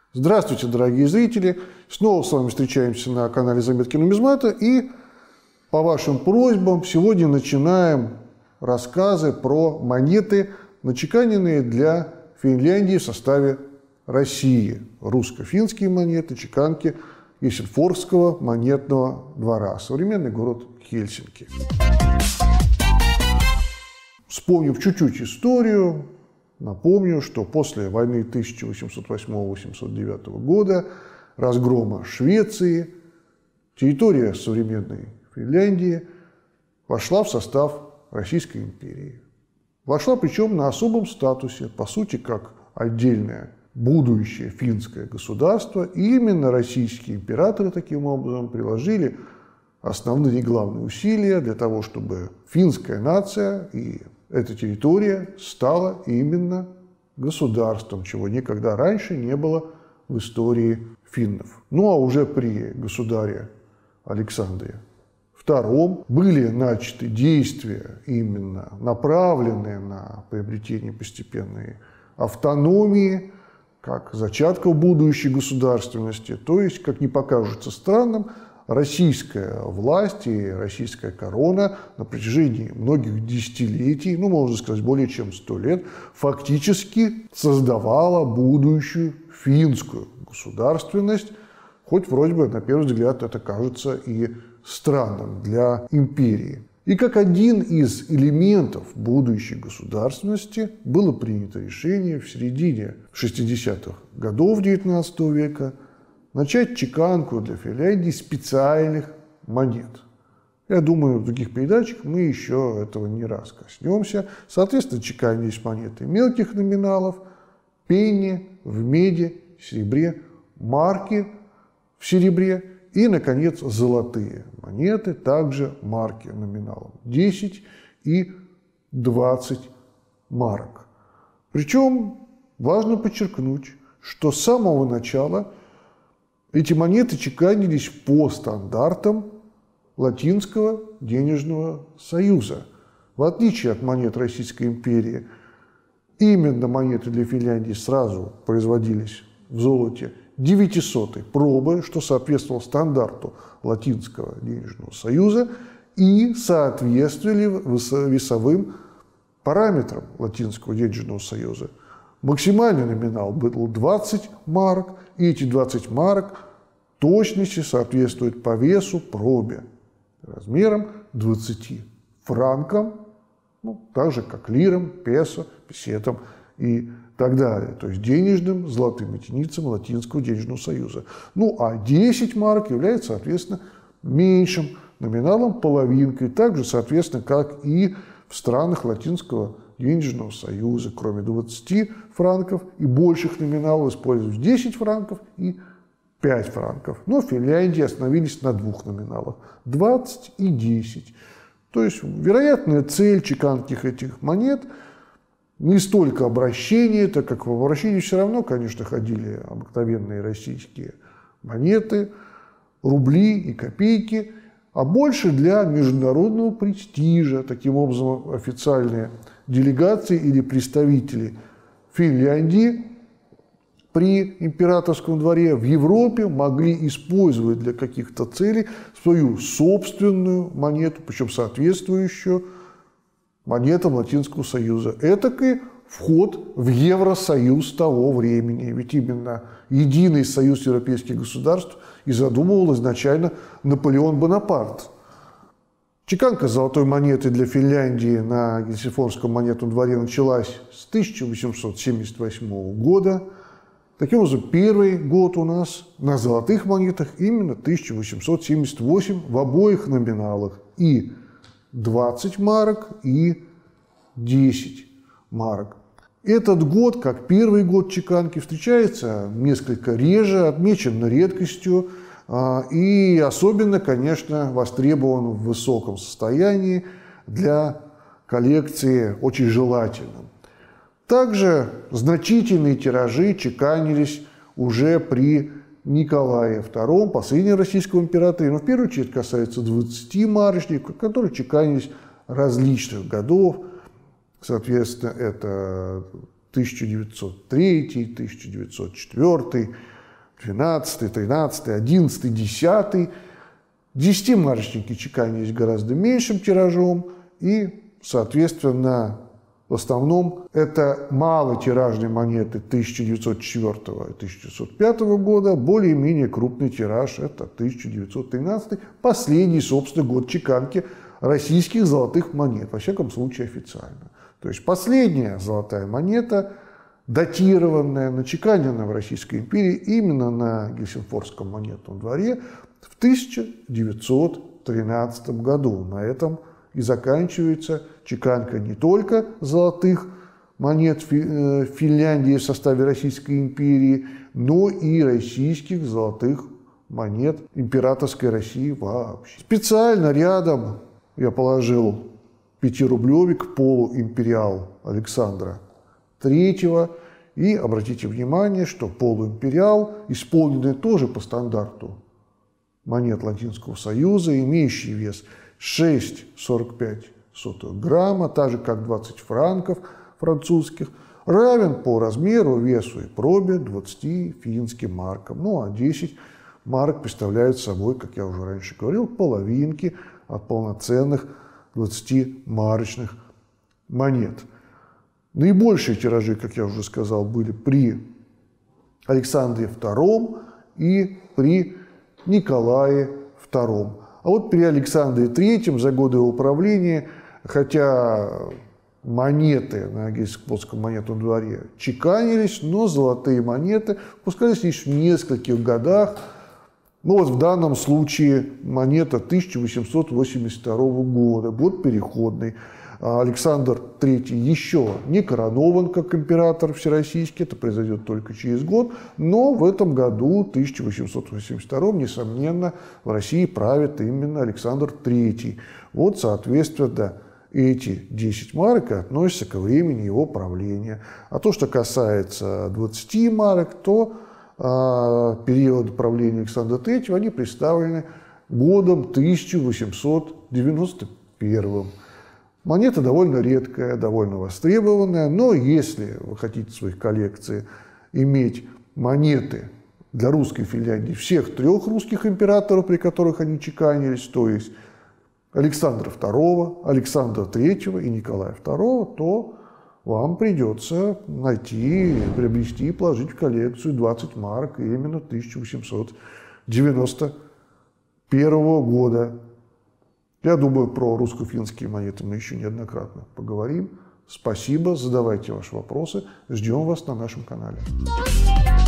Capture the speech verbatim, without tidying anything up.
Здравствуйте, дорогие зрители! Снова с вами встречаемся на канале Заметки нумизмата, и по вашим просьбам сегодня начинаем рассказы про монеты, начеканенные для Финляндии в составе России. Русско-финские монеты, чеканки Гельсингфорского монетного двора, современный город Хельсинки. Вспомнив чуть-чуть историю, напомню, что после войны тысяча восемьсот восьмого — тысяча восемьсот девятого года, разгрома Швеции, территория современной Финляндии вошла в состав Российской империи. Вошла причем на особом статусе, по сути, как отдельное будущее финское государство. И именно российские императоры таким образом приложили основные и главные усилия для того, чтобы финская нация и эта территория стала именно государством, чего никогда раньше не было в истории финнов. Ну а уже при государе Александре втором были начаты действия, именно направленные на приобретение постепенной автономии, как зачатков будущей государственности. То есть, как не покажется странным, российская власть и российская корона на протяжении многих десятилетий, ну, можно сказать, более чем сто лет, фактически создавала будущую финскую государственность, хоть вроде бы, на первый взгляд, это кажется и странным для империи. И как один из элементов будущей государственности было принято решение в середине шестидесятых годов девятнадцатого века начать чеканку для Финляндии специальных монет. Я думаю, в других передачах мы еще этого не раз коснемся. Соответственно, чеканились монеты мелких номиналов, пенни в меди, серебре, марки в серебре и, наконец, золотые монеты, также марки номиналом десять и двадцать марок. Причем важно подчеркнуть, что с самого начала эти монеты чеканились по стандартам Латинского денежного союза. В отличие от монет Российской империи, именно монеты для Финляндии сразу производились в золоте девятисотой пробы, что соответствовало стандарту Латинского денежного союза и соответствовали весовым параметрам Латинского денежного союза. Максимальный номинал был двадцать марок, и эти двадцать марок точности соответствуют по весу пробе размером двадцати франкам, ну, так же как лирам, песо, песетам и так далее, то есть денежным золотым единицам Латинского денежного союза. Ну а десять марок является, соответственно, меньшим номиналом, половинкой, так же, соответственно, как и в странах Латинского денежного союза, кроме двадцати франков и больших номиналов, используют десять франков и пять франков. Но в Финляндии остановились на двух номиналах – двадцать и десять. То есть вероятная цель чеканки этих монет не столько обращение, так как в обращении все равно, конечно, ходили обыкновенные российские монеты, рубли и копейки, а больше для международного престижа. Таким образом, официальные делегации или представители Финляндии при императорском дворе в Европе могли использовать для каких-то целей свою собственную монету, причем соответствующую монетам Латинского союза. Этакий вход в Евросоюз того времени. Ведь именно единый союз европейских государств и задумывал изначально Наполеон Бонапарт. Чеканка золотой монеты для Финляндии на Гельсингфорском монетном дворе началась с тысяча восемьсот семьдесят восьмого года. Таким образом, первый год у нас на золотых монетах именно тысяча восемьсот семьдесят восемь в обоих номиналах. И двадцать марок, и десять марок. Этот год, как первый год чеканки, встречается несколько реже, отмечен редкостью и особенно, конечно, востребован в высоком состоянии, для коллекции очень желательным. Также значительные тиражи чеканились уже при Николае втором, последнем российском императоре, но в первую очередь касается двадцати марочников, которые чеканились различных годов. Соответственно, это тысяча девятьсот третий, тысяча девятьсот четвёртый, двенадцатый, тринадцатый, одиннадцатый, десятый. Десятимарочники чеканились гораздо меньшим тиражом, и, соответственно, в основном это малотиражные монеты тысяча девятьсот четвёртого и тысяча девятьсот пятого года, более-менее крупный тираж – это тысяча девятьсот тринадцатый, последний, собственно, год чеканки российских золотых монет, во всяком случае официально. То есть последняя золотая монета, датированная, начеканенная в Российской империи именно на Гельсингфорском монетном дворе в тысяча девятьсот тринадцатом году. На этом и заканчивается чеканка не только золотых монет Финляндии в составе Российской империи, но и российских золотых монет императорской России вообще. Специально рядом я положил пятирублевик полуимпериал Александра Третьего. И обратите внимание, что полуимпериал, исполненный тоже по стандарту монет Латинского Союза, имеющий вес шесть целых сорок пять сотых грамма, так же как двадцать франков французских, равен по размеру, весу и пробе двадцати финским маркам. Ну а десять марок представляют собой, как я уже раньше говорил, половинки от полноценных двадцатимарочных монет. Наибольшие тиражи, как я уже сказал, были при Александре Втором и при Николае Втором. А вот при Александре Третьем за годы его правления, хотя монеты на Гельсингфорском монетном дворе чеканились, но золотые монеты выпускались лишь в нескольких годах. Ну вот в данном случае монета тысяча восемьсот восемьдесят второго года, год переходный. Александр Третий еще не коронован как император всероссийский, это произойдет только через год, но в этом году, тысяча восемьсот восемьдесят втором, несомненно, в России правит именно Александр Третий. Вот, соответственно, эти десять марок относятся ко времени его правления. А то, что касается двадцати марок, то э, период правления Александра Третьего, они представлены годом тысяча восемьсот девяносто первым. Монета довольно редкая, довольно востребованная, но если вы хотите в своих коллекциях иметь монеты для русской Финляндии всех трех русских императоров, при которых они чеканились, то есть Александра Второго, Александра Третьего и Николая Второго, то вам придется найти, приобрести и положить в коллекцию двадцать марок именно тысяча восемьсот девяносто первого года. Я думаю, про русско-финские монеты мы еще неоднократно поговорим. Спасибо, задавайте ваши вопросы, ждем вас на нашем канале.